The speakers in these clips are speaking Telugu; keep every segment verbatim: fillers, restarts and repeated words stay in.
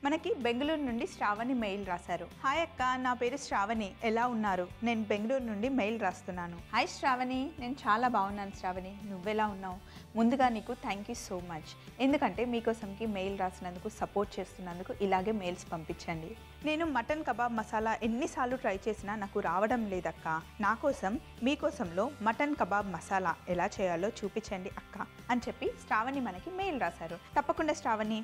మనకి బెంగళూరు నుండి శ్రావణి మెయిల్ రాశారు. హాయ్ అక్క, నా పేరు శ్రావణి, ఎలా ఉన్నారు? నేను బెంగళూరు నుండి మెయిల్ రాస్తున్నాను. హాయ్ శ్రావణి, నేను చాలా బాగున్నాను శ్రావణి, నువ్వెలా ఉన్నావు? ముందుగా నీకు థ్యాంక్ యూ సో మచ్, ఎందుకంటే మీకోసంకి మెయిల్ రాసినందుకు, సపోర్ట్ చేస్తున్నందుకు. ఇలాగే మెయిల్స్ పంపించండి. నేను మటన్ కబాబ్ మసాలా ఎన్నిసార్లు ట్రై చేసినా నాకు రావడం లేదక్క. నా కోసం మీకోసంలో మటన్ కబాబ్ మసాలా ఎలా చేయాలో చూపించండి అక్క అని చెప్పి శ్రావణి మనకి మెయిల్ రాశారు. తప్పకుండా శ్రావణి.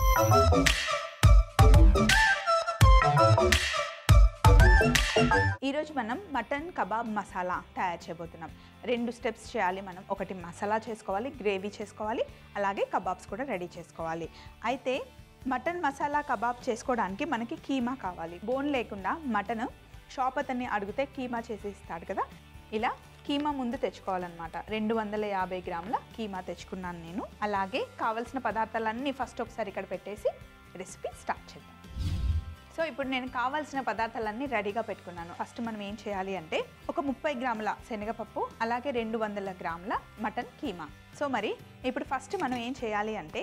ఈరోజు మనం మటన్ కబాబ్ మసాలా తయారు చేయబోతున్నాం. రెండు స్టెప్స్ చేయాలి మనం. ఒకటి మసాలా చేసుకోవాలి, గ్రేవీ చేసుకోవాలి, అలాగే కబాబ్స్ కూడా రెడీ చేసుకోవాలి. అయితే మటన్ మసాలా కబాబ్ చేసుకోవడానికి మనకి కీమా కావాలి. బోన్ లేకుండా మటన్ షాప్ అతన్ని అడిగితే కీమా చేసి ఇస్తాడు కదా, ఇలా కీమా ముందు తెచ్చుకోవాలన్నమాట. రెండు వందల యాభై గ్రాముల కీమా తెచ్చుకున్నాను నేను. అలాగే కావలసిన పదార్థాలన్నీ ఫస్ట్ ఒకసారి ఇక్కడ పెట్టేసి రెసిపీ స్టార్ట్ చేద్దాం. సో ఇప్పుడు నేను కావాల్సిన పదార్థాలన్నీ రెడీగా పెట్టుకున్నాను. ఫస్ట్ మనం ఏం చేయాలి అంటే ఒక ముప్పై గ్రాముల శనగపప్పు, అలాగే రెండు వందల గ్రాముల మటన్ కీమా. సో మరి ఇప్పుడు ఫస్ట్ మనం ఏం చేయాలి అంటే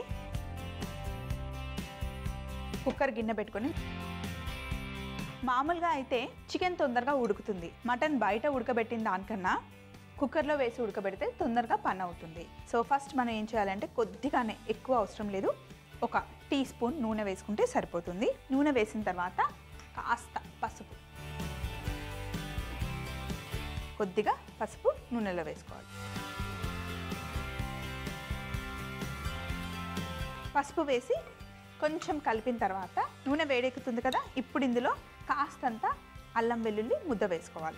కుక్కర్ గిన్నె పెట్టుకొని, మామూలుగా అయితే చికెన్ తొందరగా ఉడుకుతుంది. మటన్ బయట ఉడకబెట్టిన దానికన్నా కుక్కర్లో వేసి ఉడకబెడితే తొందరగా పని అవుతుంది. సో ఫస్ట్ మనం ఏం చేయాలంటే కొద్దిగానే, ఎక్కువ అవసరం లేదు, ఒక టీ స్పూన్ నూనె వేసుకుంటే సరిపోతుంది. నూనె వేసిన తర్వాత కాస్త పసుపు, కొద్దిగా పసుపు నూనెలో వేసుకోవాలి. పసుపు వేసి కొంచెం కలిపిన తర్వాత నూనె వేడెక్కుతుంది కదా, ఇప్పుడు ఇందులో కాస్తంత అల్లం వెల్లుల్లి ముద్ద వేసుకోవాలి.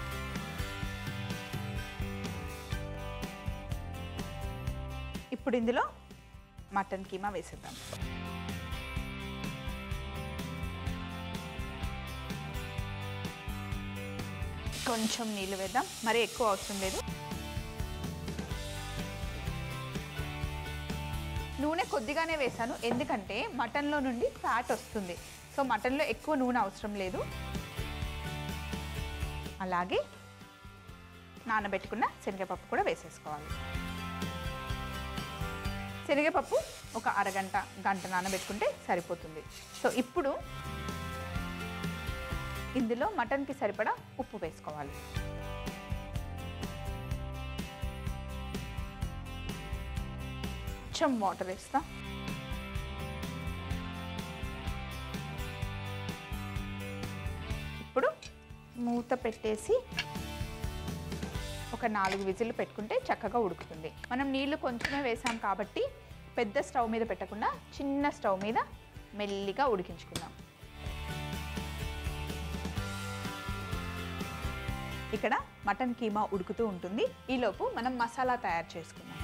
ఇప్పుడు ఇందులో మటన్ కీమా వేసేద్దాం. కొంచెం నీళ్ళు వేద్దాం, మరి ఎక్కువ అవసరం లేదు. నూనె కొద్దిగానే వేసాను, ఎందుకంటే మటన్లో నుండి ఫ్యాట్ వస్తుంది. సో మటన్లో ఎక్కువ నూనె అవసరం లేదు. అలాగే నానబెట్టుకున్న శనగపప్పు కూడా వేసేసుకోవాలి. శనగపప్పు ఒక అరగంట గంట నానబెట్టుకుంటే సరిపోతుంది. సో ఇప్పుడు ఇందులో మటన్కి సరిపడా ఉప్పు వేసుకోవాలి. కొంచెం వాటర్ వేస్తా. ఇప్పుడు మూత పెట్టేసి ఒక నాలుగు విజిల్లు పెట్టుకుంటే చక్కగా ఉడుకుతుంది. మనం నీళ్లు కొంచెమే వేసాం కాబట్టి పెద్ద స్టవ్ మీద పెట్టకుండా చిన్న స్టవ్ మీద మెల్లిగా ఉడికించుకుందాం. ఇక్కడ మటన్ కీమా ఉడుకుతూ ఉంటుంది. ఈలోపు మనం మసాలా తయారు చేసుకుందాం.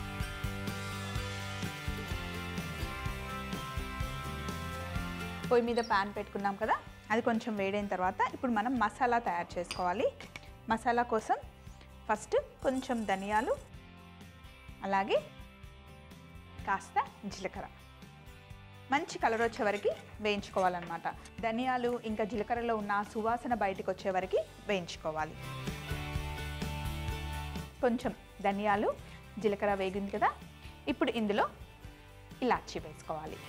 పొయ్యి మీద ప్యాన్ పెట్టుకున్నాం కదా, అది కొంచెం వేడైన తర్వాత ఇప్పుడు మనం మసాలా తయారు చేసుకోవాలి. మసాలా కోసం ఫస్ట్ కొంచెం ధనియాలు, అలాగే కాస్త జీలకర్ర మంచి కలర్ వచ్చే వరకు వేయించుకోవాలన్నమాట. ధనియాలు ఇంకా జీలకర్రలో ఉన్న సువాసన బయటకు వచ్చే వరకు వేయించుకోవాలి. కొంచెం ధనియాలు జీలకర్ర వేగింది కదా, ఇప్పుడు ఇందులో ఇలాచీ వేసుకోవాలి.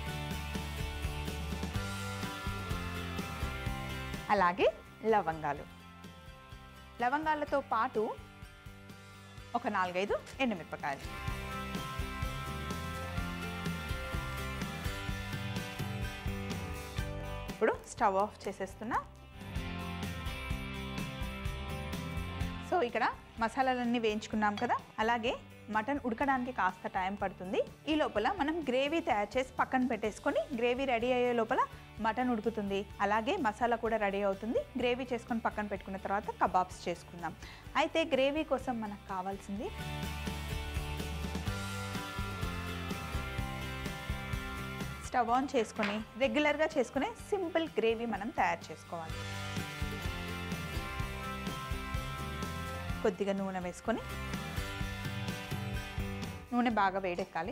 అలాగే లవంగాలు, లవంగాలతో పాటు ఒక నాలుగైదు ఎండుమిరపకాయలు. ఇప్పుడు స్టవ్ ఆఫ్ చేసేస్తున్నా. సో ఇక్కడ మసాలాలన్నీ వేయించుకున్నాం కదా, అలాగే మటన్ ఉడకడానికి కాస్త టైం పడుతుంది. ఈ లోపల మనం గ్రేవీ తయారు చేసి పక్కన పెట్టేసుకొని, గ్రేవీ రెడీ అయ్యే లోపల మటన్ ఉడుకుతుంది, అలాగే మసాలా కూడా రెడీ అవుతుంది. గ్రేవీ చేసుకొని పక్కన పెట్టుకున్న తర్వాత కబాబ్స్ చేసుకుందాం. అయితే గ్రేవీ కోసం మనకు కావాల్సింది స్టవ్ ఆన్ చేసుకొని రెగ్యులర్గా చేసుకునే సింపుల్ గ్రేవీ మనం తయారు చేసుకోవాలి. కొద్దిగా నూనె వేసుకొని, నూనె బాగా వేడెక్కాలి.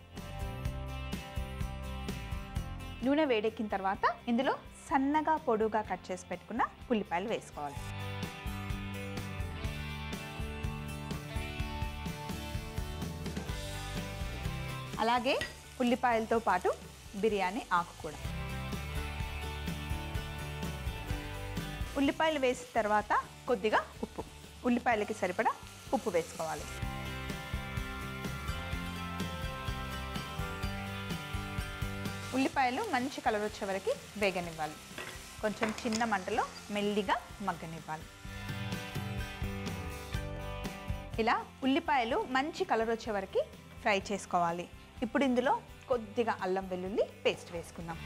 నూనె వేడెక్కిన తర్వాత ఇందులో సన్నగా పొడుగా కట్ చేసి పెట్టుకున్న ఉల్లిపాయలు వేసుకోవాలి. అలాగే ఉల్లిపాయలతో పాటు బిర్యానీ ఆకు కూడా. ఉల్లిపాయలు వేసిన తర్వాత కొద్దిగా ఉప్పు, ఉల్లిపాయలకి సరిపడా ఉప్పు వేసుకోవాలి. ఉల్లిపాయలు మంచి కలర్ వచ్చే వరకు వేగనివ్వాలి. కొంచెం చిన్న మంటలో మెల్లిగా మగ్గనివ్వాలి. ఇలా ఉల్లిపాయలు మంచి కలర్ వచ్చే వరకు ఫ్రై చేసుకోవాలి. ఇప్పుడు ఇందులో కొద్దిగా అల్లం వెల్లుల్లి పేస్ట్ వేసుకుందాం.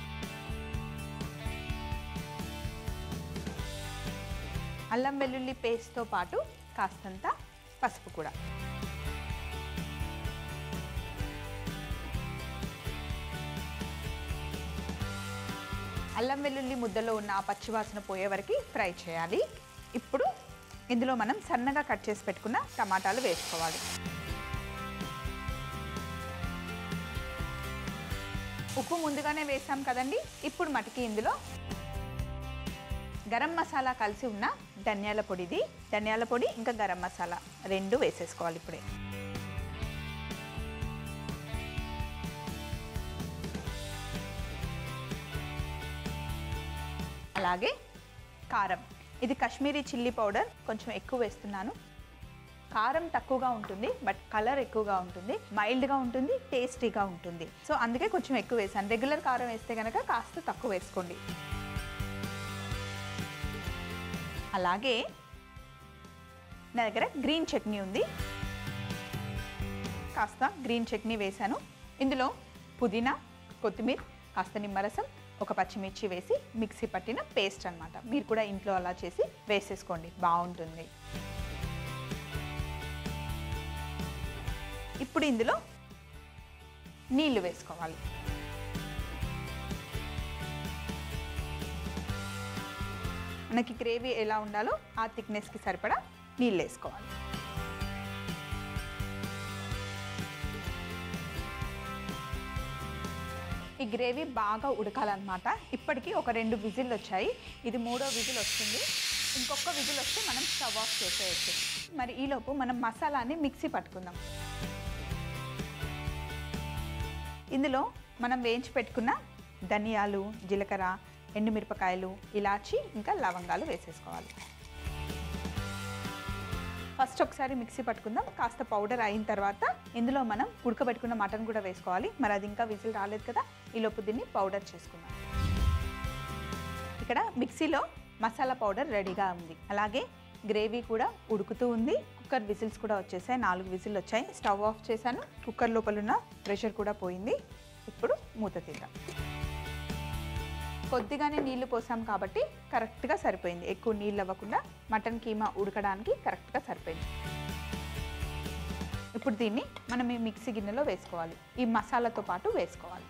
అల్లం వెల్లుల్లి పేస్ట్తో పాటు కాస్తంత పసుపు కూడా. అల్లం వెల్లుల్లి ముద్దలో ఉన్న ఆ పచ్చివాసన పోయే వరకు ఫ్రై చేయాలి. ఇప్పుడు ఇందులో మనం సన్నగా కట్ చేసి పెట్టుకున్న టమాటాలు వేసుకోవాలి. ఉప్పు ముందుగానే వేసాం కదండి. ఇప్పుడు మటుకి ఇందులో గరం మసాలా కలిసి ఉన్న ధనియాల పొడిది, ధనియాల పొడి ఇంకా గరం మసాలా రెండు వేసేసుకోవాలి ఇప్పుడే. అలాగే కారం, ఇది కాశ్మీరీ చిల్లీ పౌడర్ కొంచెం ఎక్కువ వేస్తున్నాను. కారం తక్కువగా ఉంటుంది బట్ కలర్ ఎక్కువగా ఉంటుంది, మైల్డ్గా ఉంటుంది, టేస్టీగా ఉంటుంది. సో అందుకే కొంచెం ఎక్కువ వేసాను. రెగ్యులర్ కారం వేస్తే కనుక కాస్త తక్కువ వేసుకోండి. అలాగే నా దగ్గర గ్రీన్ చట్నీ ఉంది, కాస్త గ్రీన్ చట్నీ వేసాను. ఇందులో పుదీనా, కొత్తిమీర, కాస్త నిమ్మరసం, ఒక పచ్చిమిర్చి వేసి మిక్సీ పట్టిన పేస్ట్ అన్నమాట. మీరు కూడా ఇంట్లో అలా చేసి వేసేసుకోండి, బాగుంటుంది. ఇప్పుడు ఇందులో నీళ్లు వేసుకోవాలి. మనకి గ్రేవీ ఎలా ఉండాలో ఆ థిక్నెస్కి సరిపడా నీళ్ళు వేసుకోవాలి. ఈ గ్రేవీ బాగా ఉడకాలన్నమాట. ఇప్పటికీ ఒక రెండు విజిల్ వచ్చాయి, ఇది మూడో విజిల్ వస్తుంది. ఇంకొక విజిల్ వస్తే మనం స్టవ్ ఆఫ్ చేసేయచ్చు. మరి ఈలోపు మనం మసాలాని మిక్సీ పట్టుకుందాం. ఇందులో మనం వేయించి పెట్టుకున్న ధనియాలు, జీలకర్ర, ఎండుమిరపకాయలు, ఇలాచి ఇంకా లవంగాలు వేసేసుకోవాలి. ఫస్ట్ ఒకసారి మిక్సీ పట్టుకుందాం. కాస్త పౌడర్ అయిన తర్వాత ఇందులో మనం ఉడకబెట్టుకున్న మటన్ కూడా వేసుకోవాలి. మరి అది ఇంకా విజిల్ రాలేదు కదా, ఈలోపు దీన్ని పౌడర్ చేసుకుందాం. ఇక్కడ మిక్సీలో మసాలా పౌడర్ రెడీగా ఉంది. అలాగే గ్రేవీ కూడా ఉడుకుతూ ఉంది. కుక్కర్ విజిల్స్ కూడా వచ్చేసాయి, నాలుగు విజిల్ వచ్చాయి. స్టవ్ ఆఫ్ చేశాను. కుక్కర్ లోపల ఉన్న ప్రెషర్ కూడా పోయింది. ఇప్పుడు మూత తీద్దాం. కొద్దిగానే నీళ్లు పోసాం కాబట్టి కరెక్ట్గా సరిపోయింది. ఎక్కువ నీళ్ళు అవ్వకుండా మటన్ కీమా ఉడకడానికి కరెక్ట్గా సరిపోయింది. ఇప్పుడు దీన్ని మనం ఈ మిక్సీ గిన్నెలో వేసుకోవాలి. ఈ మసాలాతో పాటు వేసుకోవాలి.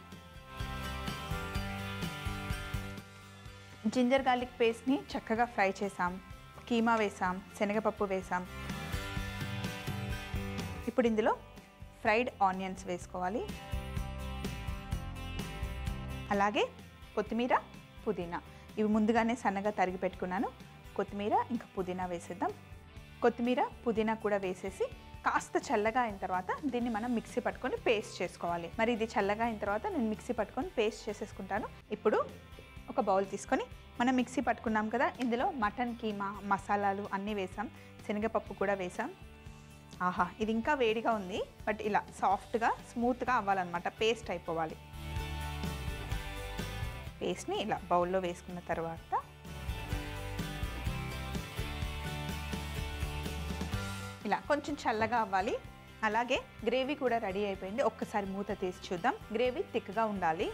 జింజర్ గార్లిక్ పేస్ట్ని చక్కగా ఫ్రై చేసాం, కీమా వేసాం, శనగపప్పు వేసాం. ఇప్పుడు ఇందులో ఫ్రైడ్ ఆనియన్స్ వేసుకోవాలి. అలాగే కొత్తిమీర, పుదీనా, ఇవి ముందుగానే సన్నగా తరిగి పెట్టుకున్నాను. కొత్తిమీర ఇంకా పుదీనా వేసేద్దాం. కొత్తిమీర, పుదీనా కూడా వేసేసి కాస్త చల్లగా అయిన తర్వాత దీన్ని మనం మిక్సీ పట్టుకొని పేస్ట్ చేసుకోవాలి. మరి ఇది చల్లగా అయిన తర్వాత నేను మిక్సీ పట్టుకొని పేస్ట్ చేసేసుకుంటాను. ఇప్పుడు ఒక బౌల్ తీసుకొని మనం మిక్సీ పట్టుకున్నాం కదా, ఇందులో మటన్ కీమా మసాలాలు అన్నీ వేసాం, శనగపప్పు కూడా వేసాం. ఆహా, ఇది ఇంకా వేడిగా ఉంది బట్ ఇలా సాఫ్ట్గా స్మూత్గా అవ్వాలన్నమాట, పేస్ట్ అయిపోవాలి. పేస్ట్ని ఇలా బౌల్లో వేసుకున్న తర్వాత ఇలా కొంచెం చల్లగా అవ్వాలి. అలాగే గ్రేవీ కూడా రెడీ అయిపోయింది. ఒక్కసారి మూత తీసి చూద్దాం. గ్రేవీ థిక్గా ఉండాలి.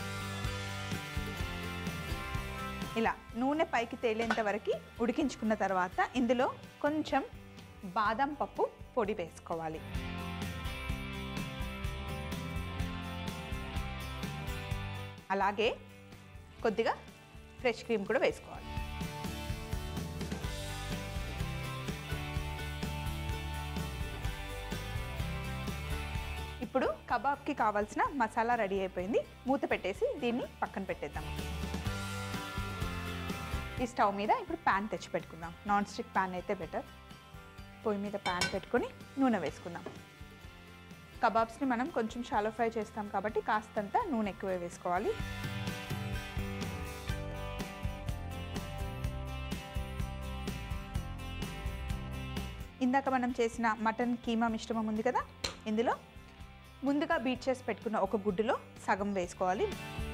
ఇలా నూనె పైకి తేలేంత వరకు ఉడికించుకున్న తర్వాత ఇందులో కొంచెం బాదం పప్పు పొడి వేసుకోవాలి. అలాగే కొద్దిగా ఫ్రెష్ క్రీమ్ కూడా వేసుకోవాలి. ఇప్పుడు కబాబ్కి కావాల్సిన మసాలా రెడీ అయిపోయింది. మూత పెట్టేసి దీన్ని పక్కన పెట్టేద్దాం. ఈ స్టవ్ మీద ఇప్పుడు ప్యాన్ తెచ్చి పెట్టుకుందాం. నాన్ స్టిక్ ప్యాన్ అయితే బెటర్. పొయ్యి మీద ప్యాన్ పెట్టుకొని నూనె వేసుకుందాం. కబాబ్స్ని మనం కొంచెం షాలో ఫ్రై చేస్తాం కాబట్టి కాస్తంత నూనె ఎక్కువ వేసుకోవాలి. ఇందాక మనం చేసిన మటన్ కీమా మిశ్రమం ఉంది కదా, ఇందులో ముందుగా బీట్ చేసి పెట్టుకున్న ఒక గుడ్డులో సగం వేసుకోవాలి.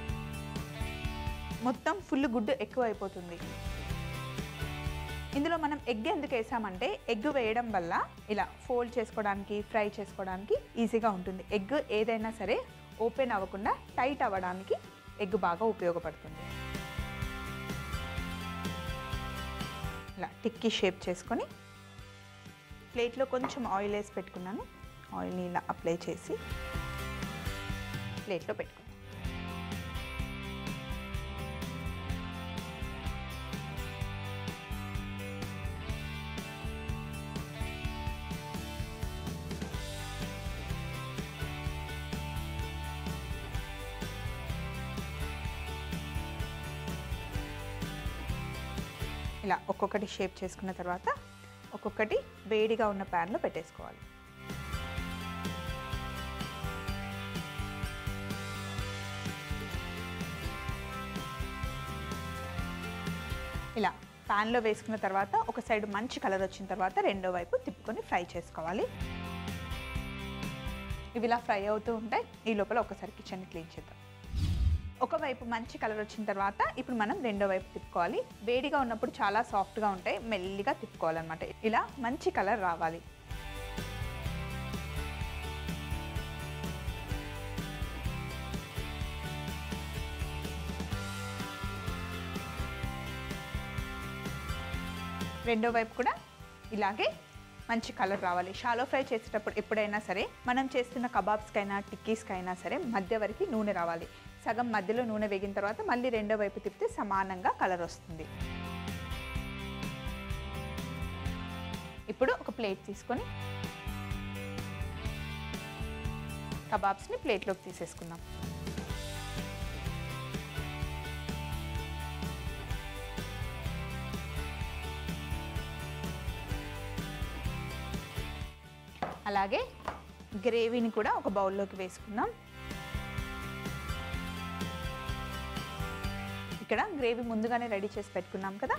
మొత్తం ఫుల్ గుడ్డు ఎక్కువ అయిపోతుంది. ఇందులో మనం ఎగ్ ఎందుకు వేసామంటే ఎగ్ వేయడం వల్ల ఇలా ఫోల్డ్ చేసుకోవడానికి, ఫ్రై చేసుకోవడానికి ఈజీగా ఉంటుంది. ఎగ్ ఏదైనా సరే ఓపెన్ అవ్వకుండా టైట్ అవ్వడానికి ఎగ్ బాగా ఉపయోగపడుతుంది. ఇలా టిక్కీ షేప్ చేసుకొని ప్లేట్లో కొంచెం ఆయిల్ వేసి పెట్టుకున్నాను. ఆయిల్ని ఇలా అప్లై చేసి ప్లేట్లో పెట్టుకున్నాను. ఇలా ఒక్కొక్కటి షేప్ చేసుకున్న తర్వాత ఒక్కొక్కటి వేడిగా ఉన్న ప్యాన్లో పెట్టేసుకోవాలి. ఇలా ప్యాన్లో వేసుకున్న తర్వాత ఒక సైడ్ మంచి కలర్ వచ్చిన తర్వాత రెండో వైపు తిప్పుకొని ఫ్రై చేసుకోవాలి. ఇవి ఇలా ఫ్రై అవుతూ ఉంటాయి. ఈ లోపల ఒకసారి కిచెన్ని క్లీన్ చేద్దాం. ఒకవైపు మంచి కలర్ వచ్చిన తర్వాత ఇప్పుడు మనం రెండో వైపు తిప్పుకోవాలి. వేడిగా ఉన్నప్పుడు చాలా సాఫ్ట్గా ఉంటాయి, మెల్లిగా తిప్పుకోవాలన్నమాట. ఇలా మంచి కలర్ రావాలి. రెండో వైపు కూడా ఇలాగే మంచి కలర్ రావాలి. షాలో ఫ్రై చేసేటప్పుడు ఎప్పుడైనా సరే మనం చేస్తున్న కబాబ్స్కైనా టిక్కీస్కైనా సరే మధ్య వరకు నూనె రావాలి. సగం మధ్యలో నూనె వేగిన తర్వాత మళ్ళీ రెండో వైపు తిప్పితే సమానంగా కలర్ వస్తుంది. ఇప్పుడు ఒక ప్లేట్ తీసుకొని కబాబ్స్ని ప్లేట్లోకి తీసేసుకుందాం. అలాగే గ్రేవీని కూడా ఒక బౌల్లోకి వేసుకుందాం. ఇక్కడ గ్రేవీ ముందుగానే రెడీ చేసి పెట్టుకున్నాం కదా,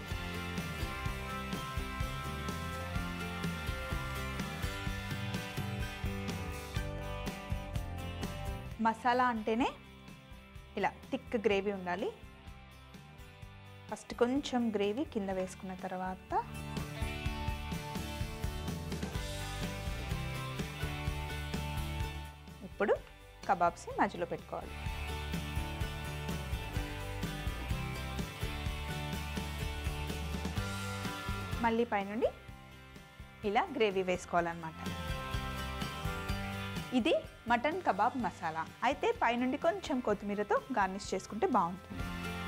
మసాలా అంటేనే ఇలా థిక్ గ్రేవీ ఉండాలి. ఫస్ట్ కొంచెం గ్రేవీ కింద వేసుకున్న తర్వాత ఇప్పుడు కబాబ్స్ని మధ్యలో పెట్టుకోవాలి. మళ్ళీ పైనుండి ఇలా గ్రేవీ వేసుకోవాలన్నమాట. ఇది మటన్ కబాబ్ మసాలా. అయితే పైనుండి కొంచెం కొత్తిమీరతో గార్నిష్ చేసుకుంటే బాగుంటుంది.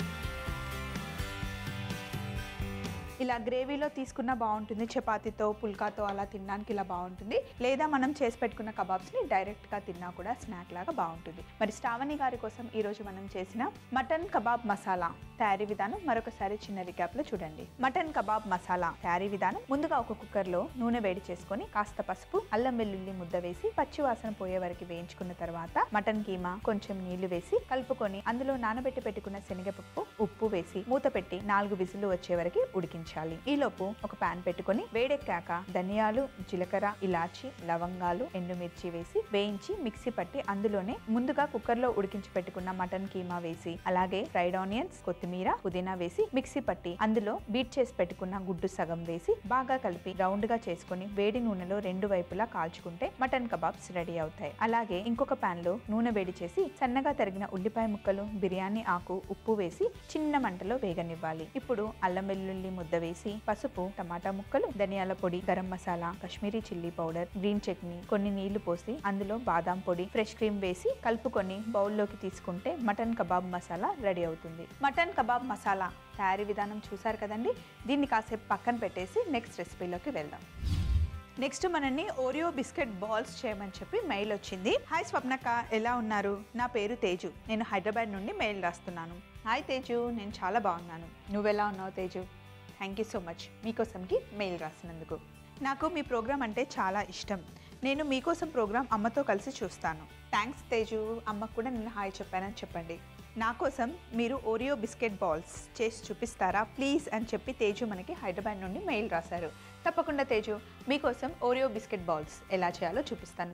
ఇలా గ్రేవీలో తీసుకున్నా బాగుంటుంది, చపాతీతో పుల్కాతో అలా తినడానికి ఇలా బాగుంటుంది. లేదా మనం చేసి పెట్టుకున్న కబాబ్స్ని డైరెక్ట్గా తిన్నా కూడా స్నాక్ లాగా బాగుంటుంది. మరి శ్రావణి గారి కోసం ఈరోజు మనం చేసిన మటన్ కబాబ్ మసాలా తయారీ విధానం మరొకసారి చిన్న రికాప్లో చూడండి. మటన్ కబాబ్ మసాలా తయారీ విధానం: ముందుగా ఒక కుక్కర్లో నూనె వేడి చేసుకొని కాస్త పసుపు, అల్లం వెల్లుల్లి ముద్ద వేసి పచ్చి వాసన పోయే వరకు వేయించుకున్న తర్వాత మటన్ కీమా, కొంచెం నీళ్లు వేసి కలుపుకొని అందులో నానబెట్టి పెట్టుకున్న శనగపప్పు, ఉప్పు వేసి మూత పెట్టి నాలుగు విజిల్లు వచ్చే వరకు ఉడికించాలి. ఈలోపు ఒక పాన్ పెట్టుకొని వేడెక్కాక ధనియాలు, జీలకర్ర, ఇలాచి, లవంగాలు, ఎండుమిర్చి వేసి వేయించి మిక్సీ పట్టి అందులోనే ముందుగా కుక్కర్ లో ఉడికించి పెట్టుకున్న మటన్ కీమా వేసి అలాగే ఫ్రైడ్ ఆనియన్స్, కొత్తిమీర, పుదీనా వేసి మిక్సీ పట్టి అందులో బీట్ చేసి పెట్టుకున్న గుడ్డు సగం వేసి బాగా కలిపి రౌండ్ గా చేసుకుని వేడి నూనెలో రెండు వైపులా కాల్చుకుంటే మటన్ కబాబ్స్ రెడీ అవుతాయి. అలాగే ఇంకొక పాన్ లో నూనె వేడి చేసి సన్నగా తరిగిన ఉల్లిపాయ ముక్కలు, బిర్యానీ ఆకు, ఉప్పు వేసి చిన్న మంటలో వేగనివ్వాలి. ఇప్పుడు అల్లం వెల్లుల్లి ముద్ద వేసి పసుపు, టమాటా ముక్కలు, ధనియాల పొడి, garam masala, Kashmiri chilli powder, green chutney, కొన్ని నీళ్లు పోసి అందులో బాదాం పొడి, ఫ్రెష్ క్రీమ్ వేసి కలుపుకొని బౌల్లోకి తీసుకుంటే మటన్ కబాబ్ మసాలా రెడీ అవుతుంది. మటన్ కబాబ్ మసాలా తయారీ విధానం చూసారు కదండి. దీన్ని కాసేపు పక్కన పెట్టేసి నెక్స్ట్ రెసిపీలోకి వెళ్దాం. నెక్స్ట్ మనల్ని ఓరియో బిస్కెట్ బాల్స్ చేయమని చెప్పి మెయిల్ వచ్చింది. హాయ్ స్వప్నక్క, ఎలా ఉన్నారు? నా పేరు తేజు, నేను హైదరాబాద్ నుండి మెయిల్ రాస్తున్నాను. హాయ్ తేజు, నేను చాలా బాగున్నాను. నువ్వెలా ఉన్నావు Teju? Thank you so much మీకోసంకి మెయిల్ రాసినందుకు. నాకు మీ ప్రోగ్రామ్ అంటే చాలా ఇష్టం. నేను మీకోసం ప్రోగ్రామ్ అమ్మతో కలిసి చూస్తాను. థ్యాంక్స్ తేజు, అమ్మకు కూడా నేను హాయ్ చెప్పానని చెప్పండి. నా కోసం మీరు ఓరియో బిస్కెట్ బాల్స్ చేసి చూపిస్తారా ప్లీజ్ అని చెప్పి తేజు మనకి హైదరాబాద్ నుండి మెయిల్ రాశారు. తప్పకుండా తేజు, మీకోసం ఓరియో బిస్కెట్ బాల్స్ ఎలా చేయాలో చూపిస్తాను.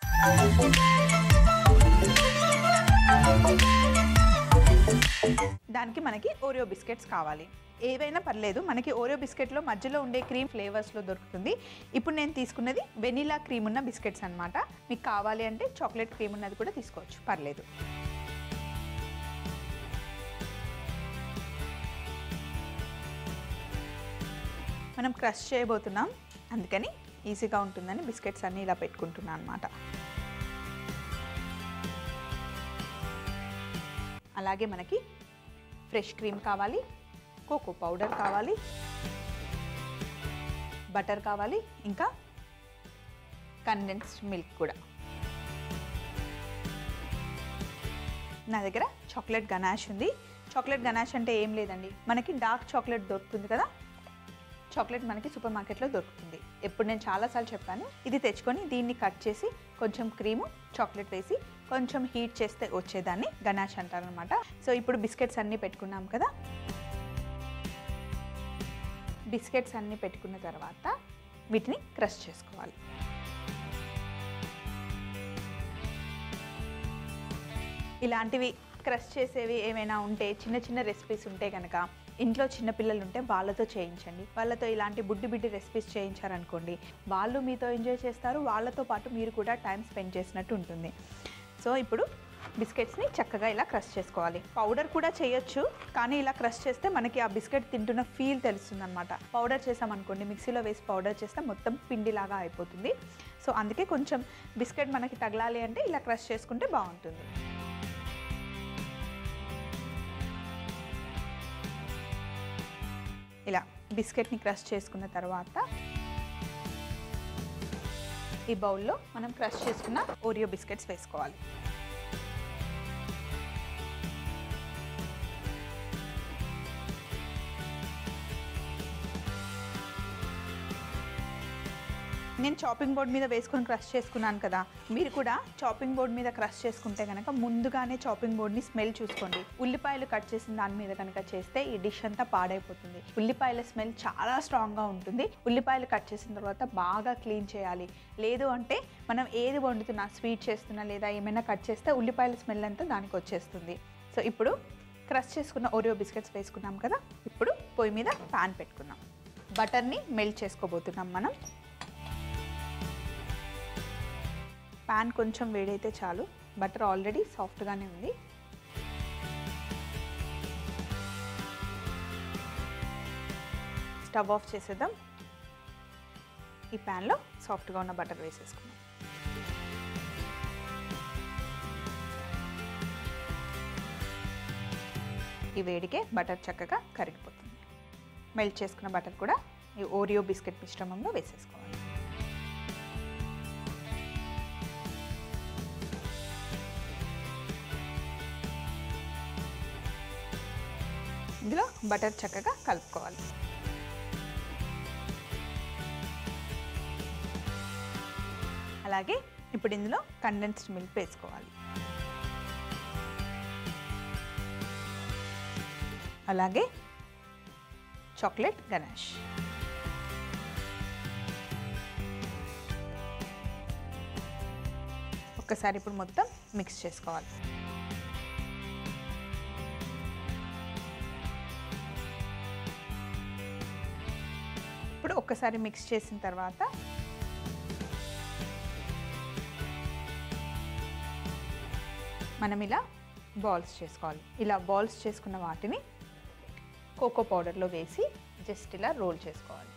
దానికి మనకి ఓరియో బిస్కెట్స్ కావాలి. ఏవైనా పర్లేదు, మనకి ఓరియో బిస్కెట్లో మధ్యలో ఉండే క్రీమ్ ఫ్లేవర్స్లో దొరుకుతుంది. ఇప్పుడు నేను తీసుకున్నది వెనిలా క్రీమ్ ఉన్న బిస్కెట్స్ అనమాట. మీకు కావాలి అంటే చాక్లెట్ క్రీమ్ ఉన్నది కూడా తీసుకోవచ్చు, పర్లేదు. మనం క్రష్ చేయబోతున్నాం, అందుకని ఈజీగా ఉంటుందని బిస్కెట్స్ అన్నీ ఇలా పెట్టుకుంటున్నాను అనమాట. అలాగే మనకి ఫ్రెష్ క్రీమ్ కావాలి, కోకో పౌడర్ కావాలి, బటర్ కావాలి, ఇంకా కండెన్స్డ్ మిల్క్ కూడా. నా దగ్గర చాక్లెట్ గనాష్ ఉంది. చాక్లెట్ గనాష్ అంటే ఏం లేదండి, మనకి డార్క్ చాక్లెట్ దొరుకుతుంది కదా, చాక్లెట్ మనకి సూపర్ మార్కెట్లో దొరుకుతుంది. ఎప్పుడు నేను చాలాసార్లు చెప్పాను, ఇది తెచ్చుకొని దీన్ని కట్ చేసి కొంచెం క్రీము చాక్లెట్ వేసి కొంచెం హీట్ చేస్తే వచ్చేదాన్ని గనాష్ అంటారనమాట. సో ఇప్పుడు బిస్కెట్స్ అన్నీ పెట్టుకున్నాం కదా, బిస్కెట్స్ అన్నీ పెట్టుకున్న తర్వాత వీటిని క్రష్ చేసుకోవాలి. ఇలాంటివి క్రష్ చేసేవి ఏమైనా ఉంటే, చిన్న చిన్న రెసిపీస్ ఉంటే కనుక ఇంట్లో చిన్నపిల్లలు ఉంటే వాళ్ళతో చేయించండి. వాళ్ళతో ఇలాంటి బుడ్డి బిడ్డి రెసిపీస్ చేయించారనుకోండి, వాళ్ళు మీతో ఎంజాయ్ చేస్తారు, వాళ్ళతో పాటు మీరు కూడా టైం స్పెండ్ చేసినట్టు ఉంటుంది. సో ఇప్పుడు బిస్కెట్స్ని చక్కగా ఇలా క్రష్ చేసుకోవాలి. పౌడర్ కూడా చేయొచ్చు, కానీ ఇలా క్రష్ చేస్తే మనకి ఆ బిస్కెట్ తింటున్న ఫీల్ తెలుస్తుంది అనమాట. పౌడర్ చేసామనుకోండి, మిక్సీలో వేసి పౌడర్ చేస్తే మొత్తం పిండిలాగా అయిపోతుంది. సో అందుకే కొంచెం బిస్కెట్ మనకి తగలాలి అంటే ఇలా క్రష్ చేసుకుంటే బాగుంటుంది. ఇలా బిస్కెట్ని క్రష్ చేసుకున్న తర్వాత ఈ బౌల్లో మనం క్రష్ చేసుకున్న ఓరియో బిస్కెట్స్ వేసుకోవాలి. నేను చాపింగ్ బోర్డ్ మీద వేసుకొని క్రష్ చేసుకున్నాను కదా, మీరు కూడా చాపింగ్ బోర్డ్ మీద క్రష్ చేసుకుంటే కనుక ముందుగానే చాపింగ్ బోర్డ్ని స్మెల్ చూసుకోండి. ఉల్లిపాయలు కట్ చేసిన దాని మీద కనుక చేస్తే ఈ డిష్ అంతా పాడైపోతుంది. ఉల్లిపాయల స్మెల్ చాలా స్ట్రాంగ్గా ఉంటుంది. ఉల్లిపాయలు కట్ చేసిన తర్వాత బాగా క్లీన్ చేయాలి. లేదు అంటే మనం ఏది వండుతున్నా, స్వీట్ చేస్తున్నా లేదా ఏమైనా కట్ చేస్తే ఉల్లిపాయల స్మెల్ అంతా దానికి వచ్చేస్తుంది. సో ఇప్పుడు క్రష్ చేసుకున్న ఓరియో బిస్కెట్స్ వేసుకున్నాం కదా, ఇప్పుడు పొయ్యి మీద ప్యాన్ పెట్టుకున్నాం. బటర్ని మెల్ట్ చేసుకోబోతున్నాం మనం. ప్యాన్ కొంచెం వేడైతే చాలు, బటర్ ఆల్రెడీ సాఫ్ట్గానే ఉంది. స్టవ్ ఆఫ్ చేసేద్దాం. ఈ ప్యాన్లో సాఫ్ట్గా ఉన్న బటర్ వేసేసుకుందాం. ఈ వేడికే బటర్ చక్కగా కరిగిపోతుంది. మెల్ట్ చేసుకున్న బటర్ కూడా ఈ ఓరియో బిస్కెట్ మిశ్రమంలో వేసేసుకోవాలి. ఇందులో బటర్ చక్కగా కలుపుకోవాలి. అలాగే ఇప్పుడు ఇందులో కండెన్స్డ్ మిల్క్ వేసుకోవాలి. అలాగే చాక్లెట్ గనాష్, ఒక్కసారి ఇప్పుడు మొత్తం మిక్స్ చేసుకోవాలి. ఇప్పుడు ఒక్కసారి మిక్స్ చేసిన తర్వాత మనం ఇలా బాల్స్ చేసుకోవాలి. ఇలా బాల్స్ చేసుకున్న వాటిని కోకో పౌడర్లో వేసి జస్ట్ ఇలా రోల్ చేసుకోవాలి.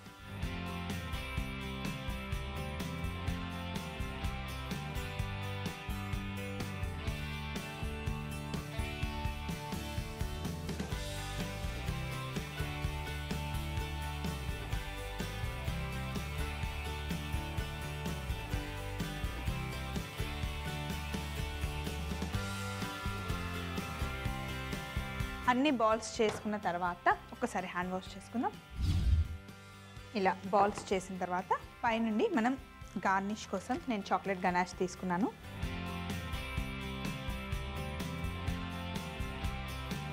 అన్ని బాల్స్ చేసుకున్న తర్వాత ఒకసారి హ్యాండ్ వాష్ చేసుకుందాం. ఇలా బాల్స్ చేసిన తర్వాత పైనుండి మనం గార్నిష్ కోసం నేను చాక్లెట్ గనాష్ తీసుకున్నాను.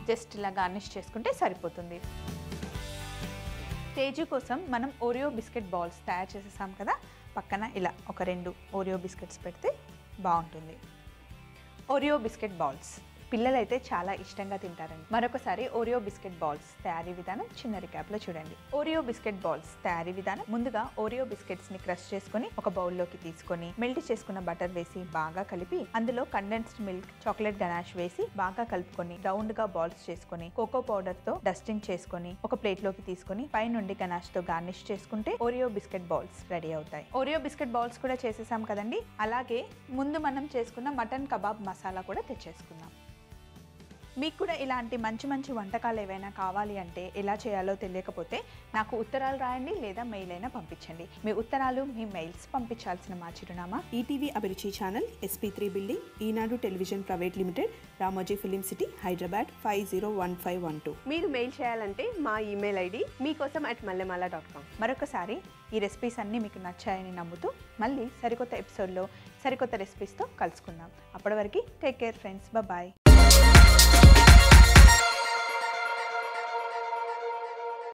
జస్ట్ ఇలా గార్నిష్ చేసుకుంటే సరిపోతుంది. తేజు కోసం మనం ఓరియో బిస్కెట్ బాల్స్ తయారు చేసేసాం కదా, పక్కన ఇలా ఒక రెండు ఓరియో బిస్కెట్స్ పెడితే బాగుంటుంది. ఓరియో బిస్కెట్ బాల్స్ పిల్లలైతే చాలా ఇష్టంగా తింటారండి. మరొకసారి ఓరియో బిస్కెట్ బాల్స్ తయారీ విధానం చిన్న రికాప్లో చూడండి. ఓరియో బిస్కెట్ బాల్స్ తయారీ విధానం: ముందుగా ఓరియో బిస్కెట్స్ ని క్రష్ చేసుకుని ఒక బౌల్లోకి తీసుకొని మెల్ట్ చేసుకున్న బటర్ వేసి బాగా కలిపి అందులో కండెన్స్డ్ మిల్క్, చాక్లెట్ గనాష్ వేసి బాగా కలుపుకొని రౌండ్ గా బాల్స్ చేసుకొని కోకో పౌడర్ తో డస్టింగ్ చేసుకొని ఒక ప్లేట్ లోకి తీసుకొని పై నుండి గనాష్ తో గార్నిష్ చేసుకుంటే ఓరియో బిస్కెట్ బాల్స్ రెడీ అవుతాయి. ఓరియో బిస్కెట్ బాల్స్ కూడా చేసేసాం కదండి. అలాగే ముందు మనం చేసుకున్న మటన్ కబాబ్ మసాలా కూడా తెచ్చేసుకుందాం. మీకు కూడా ఇలాంటి మంచి మంచి వంటకాలు ఏవైనా కావాలి అంటే ఎలా చేయాలో తెలియకపోతే నాకు ఉత్తరాలు రాయండి లేదా మెయిల్ అయినా పంపించండి. మీ ఉత్తరాలు, మీ మెయిల్స్ పంపించాల్సిన మా చిరునామా ETV Abhiruchi channel, SP three building, Eenadu television private limited, Ramoji film city, Hyderabad five zero one five one two. మీరు మెయిల్ చేయాలంటే మా email ID Meekosam at Mallemala dot com. మరొకసారి ఈ రెసిపీస్ అన్నీ మీకు నచ్చాయని నమ్ముతూ మళ్ళీ సరికొత్త ఎపిసోడ్లో సరికొత్త రెసిపీస్తో కలుసుకుందాం. అప్పటి వరకు టేక్ కేర్ ఫ్రెండ్స్, బాయ్.